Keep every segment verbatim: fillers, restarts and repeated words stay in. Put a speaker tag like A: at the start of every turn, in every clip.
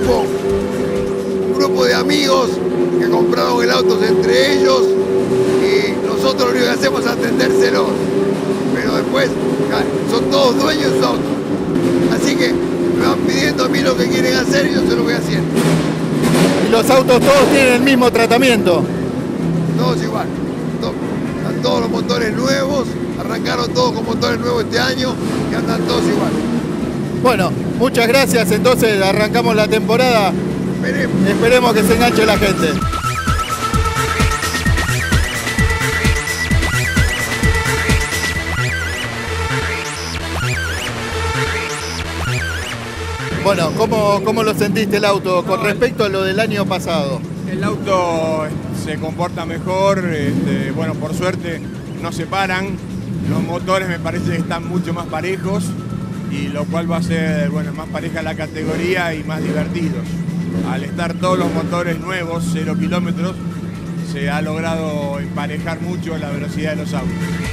A: grupo, un grupo de amigos que compraron el auto entre ellos y nosotros lo único que hacemos es atendérselos. Pero después son todos dueños de su auto. Así que me van pidiendo a mí lo que quieren hacer y yo se lo voy haciendo.
B: ¿Y los autos todos tienen el mismo tratamiento?
A: Todos igual. Todos, están todos los motores nuevos, arrancaron todos con motores nuevos este año y andan todos igual.
B: Bueno, muchas gracias. Entonces arrancamos la temporada.
A: Esperemos.
B: Esperemos que se enganche la gente. Bueno, ¿cómo, ¿cómo lo sentiste el auto con respecto a lo del año pasado?
C: El auto se comporta mejor, este, bueno, por suerte no se paran, los motores me parece que están mucho más parejos, y lo cual va a ser, bueno, más pareja la categoría y más divertido. Al estar todos los motores nuevos, cero kilómetros, se ha logrado emparejar mucho la velocidad de los autos.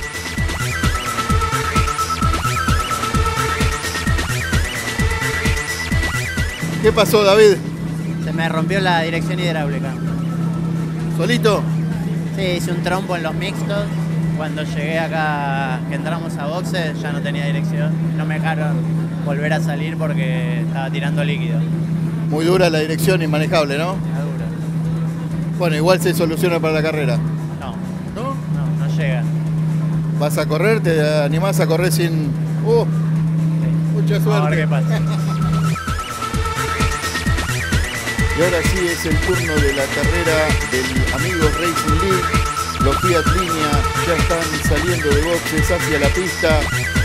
B: ¿Qué pasó, David?
D: Se me rompió la dirección hidráulica.
B: ¿Solito?
D: Sí, hice un trompo en los mixtos. Cuando llegué acá, que entramos a boxes, ya no tenía dirección. No me dejaron volver a salir porque estaba tirando líquido.
B: Muy dura la dirección, inmanejable, ¿no?
D: Está dura.
B: Bueno, igual se soluciona para la carrera.
D: No,
B: ¿No?
D: no, no llega.
B: ¿Vas a correr? ¿Te animás a correr sin...? ¡Uh!
D: Sí.
B: Mucha suerte.
D: A ver qué pasa.
B: Y ahora sí es el turno de la carrera del Amigos Racing League. Los Fiat Línea ya están saliendo de boxes hacia la pista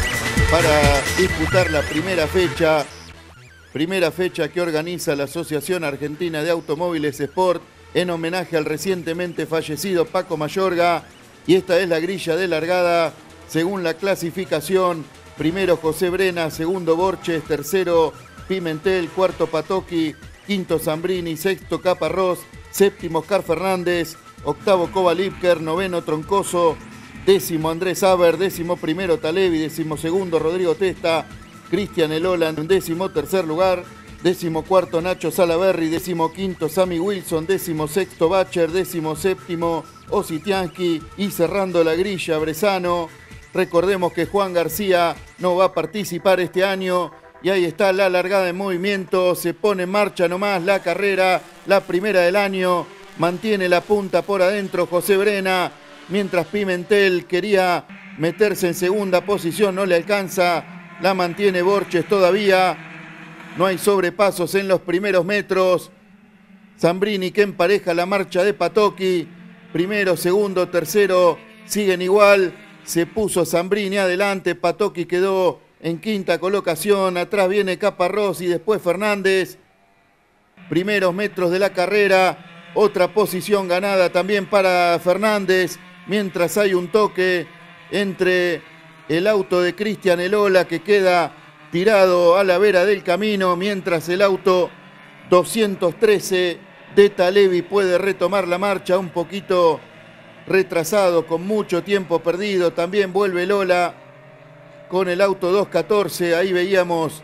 B: para disputar la primera fecha. Primera fecha que organiza la Asociación Argentina de Automóviles Sport en homenaje al recientemente fallecido Paco Mayorga. Y esta es la grilla de largada según la clasificación. Primero José Brena, segundo Borges, tercero Pimentel, cuarto Patocchi, quinto Zambrini, sexto Caparrós, séptimo Oscar Fernández, octavo Kovalipker, noveno Troncoso, décimo Andrés Aber, décimo primero Talevi, décimo segundo Rodrigo Testa, Cristian Elolan, décimo tercer lugar, décimo cuarto Nacho Salaberry, décimo quinto Sammy Wilson, décimo sexto Bacher, décimo séptimo Ositiansky y cerrando la grilla Bresano. Recordemos que Juan García no va a participar este año. Y ahí está la largada en movimiento, se pone en marcha nomás la carrera, la primera del año, mantiene la punta por adentro José Brena, mientras Pimentel quería meterse en segunda posición, no le alcanza, la mantiene Borges todavía, no hay sobrepasos en los primeros metros, Zambrini que empareja la marcha de Patocchi, primero, segundo, tercero, siguen igual, se puso Zambrini adelante, Patocchi quedó en quinta colocación, atrás viene Caparrós y después Fernández. Primeros metros de la carrera, otra posición ganada también para Fernández, mientras hay un toque entre el auto de Cristian Elola que queda tirado a la vera del camino, mientras el auto doscientos trece de Talevi puede retomar la marcha un poquito retrasado, con mucho tiempo perdido. También vuelve Elola con el auto doscientos catorce, ahí veíamos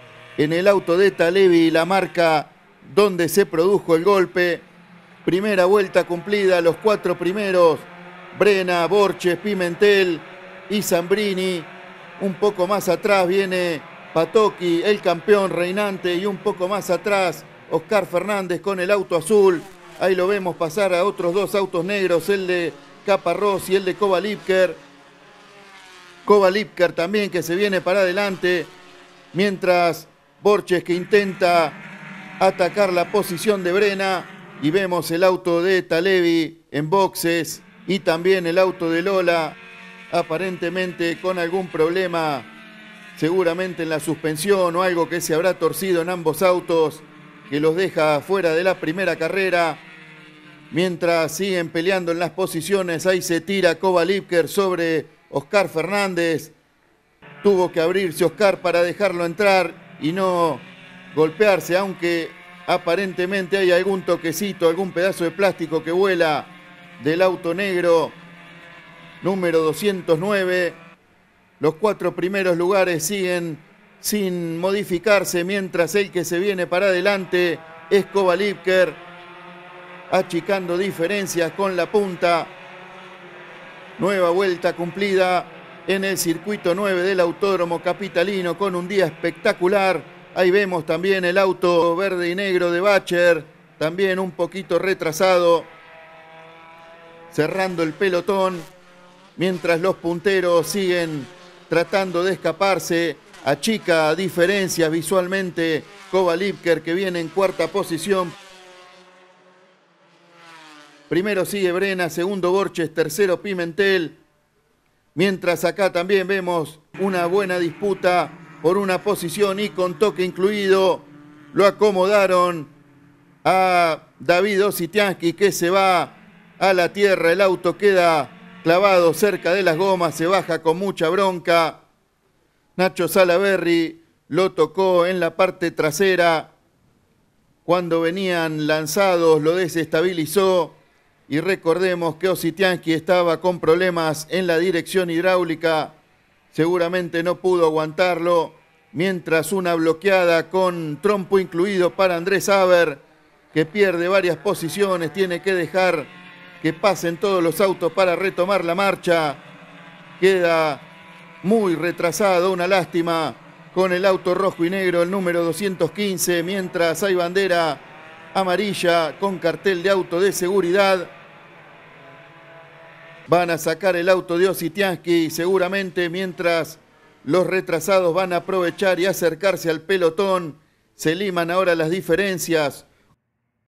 B: en el auto de Talevi la marca donde se produjo el golpe. Primera vuelta cumplida, los cuatro primeros, Brena, Borges, Pimentel y Zambrini. Un poco más atrás viene Patocchi, el campeón reinante, y un poco más atrás Oscar Fernández con el auto azul. Ahí lo vemos pasar a otros dos autos negros, el de Caparrós y el de Kovalipker. Kovalipker también que se viene para adelante, mientras Borges que intenta atacar la posición de Brena, y vemos el auto de Talevi en boxes y también el auto de Lola aparentemente con algún problema, seguramente en la suspensión o algo que se habrá torcido en ambos autos, que los deja fuera de la primera carrera. Mientras siguen peleando en las posiciones, ahí se tira Kovalipker sobre Oscar Fernández. Tuvo que abrirse Oscar para dejarlo entrar y no golpearse, aunque aparentemente hay algún toquecito, algún pedazo de plástico que vuela del auto negro número doscientos nueve. Los cuatro primeros lugares siguen sin modificarse, mientras el que se viene para adelante es Kovalipker, achicando diferencias con la punta. Nueva vuelta cumplida en el circuito nueve del Autódromo Capitalino con un día espectacular. Ahí vemos también el auto verde y negro de Bacher, también un poquito retrasado, cerrando el pelotón, mientras los punteros siguen tratando de escaparse. Achica diferencias visualmente Kovalipker, que viene en cuarta posición. Primero sigue Brena, segundo Borges, tercero Pimentel. Mientras acá también vemos una buena disputa por una posición y con toque incluido. Lo acomodaron a David Ositiansky, que se va a la tierra. El auto queda clavado cerca de las gomas, se baja con mucha bronca. Nacho Salaverry lo tocó en la parte trasera. Cuando venían lanzados lo desestabilizó. Y recordemos que Ositiansky estaba con problemas en la dirección hidráulica. Seguramente no pudo aguantarlo. Mientras una bloqueada con trompo incluido para Andrés Haber, que pierde varias posiciones, tiene que dejar que pasen todos los autos para retomar la marcha. Queda muy retrasado, una lástima, con el auto rojo y negro, el número doscientos quince, mientras hay bandera amarilla con cartel de auto de seguridad. Van a sacar el auto de Ositiansky seguramente, mientras los retrasados van a aprovechar y acercarse al pelotón. Se liman ahora las diferencias.